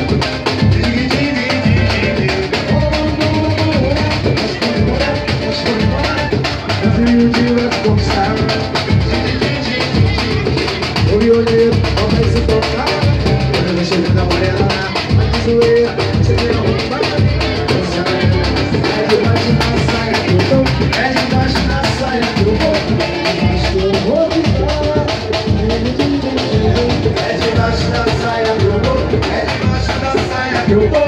O violeiro, vai se tocar. Quando eu chego na morena, vai de zoeira, você vê arrumar. É debaixo da saia que eu tô, é debaixo da saia que eu vou. Acho que eu vou ficar. É debaixo da saia que eu vou, é debaixo da saia que eu vou.